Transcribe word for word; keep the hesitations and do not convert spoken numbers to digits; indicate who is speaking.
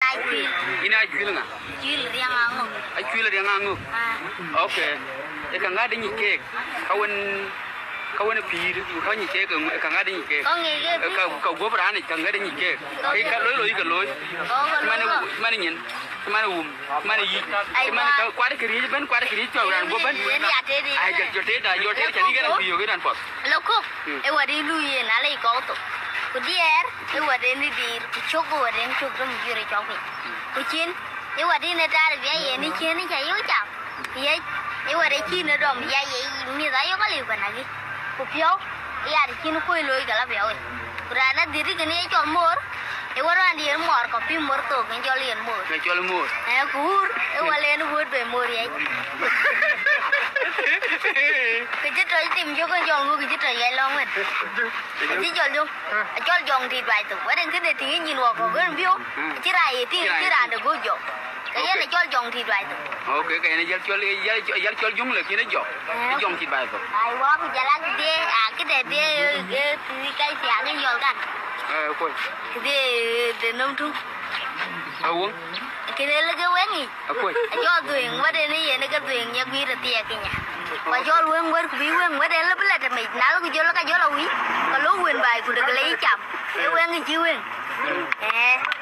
Speaker 1: Ina cuil.
Speaker 2: Ina cuil nga.
Speaker 1: Cuil riang angu.
Speaker 2: Ai cuil riang angu.
Speaker 1: Ah.
Speaker 2: Okay. E ka ngade ni cake. Kawan kawan pir ka ni cake ka ngade ni cake.
Speaker 1: Có nghe cái
Speaker 2: Ka ka go bra ni ka ngade ni cake. Kai ka loi loi ka loi. Mana mana nyen. Mana um. Mana yi. Mana ka kwada kiri ban kwada kiri cho ran go ban. Ai ga jote da jote chani ga na biyo ga dan pot.
Speaker 1: Loko. E wadi lu ye na lai ko to. Kudier, e wadi ni dir, choko wadi ni choko mu jure choko. Kuchin, e wadi na dar biya ye ni chen ni chayo cham. Ye e wadi chi na dom ya ye mi da yo ka liu kana gi. Ku pyo, e ya chi nu koi loi kala biya we. Kurana diri kani e chol mor. E wadi andi e mor ko pi mor to kan chol yen mor.
Speaker 2: Na chol mor.
Speaker 1: E kur, e wale nu wod be mor ye. Cái chết rồi tìm cho con giòn luôn cái chết rồi vậy luôn mình cái giòn luôn cho giòn thì vài tuần quá đến cái này thì nhìn vào còn cái view chứ này thì chứ là được có giòn cái này cho giòn thì vài tuần
Speaker 2: ok cái này giờ cho giờ giờ cho dùng là kia nó giòn cái giòn thì vài tuần
Speaker 1: ai quá cái giờ là cái à cái này cái cái cái cái giònกัน
Speaker 2: ờ coi
Speaker 1: cái để nông thôn
Speaker 2: ờ uống
Speaker 1: cái này là cái quén gì
Speaker 2: ờ coi
Speaker 1: cho tuyền quá đến này cái tuyền nhà quý là tiệt cái nhà và cho luôn quên quý quên quá đến là bây giờ mình nói cái cho nó cái cho là quý còn lúc quên bài của được lấy chậm cái quên cái chưa quên